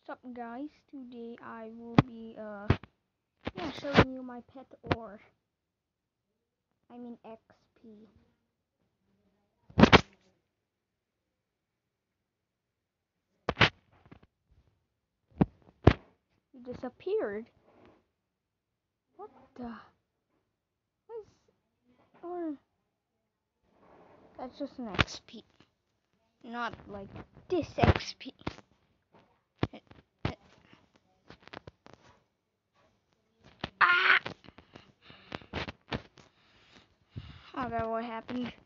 What's up, guys? Today I will be showing you my pet ore. I mean XP. He disappeared. What the? Or that's just an XP, not like this XP. Ah! Okay, what happened?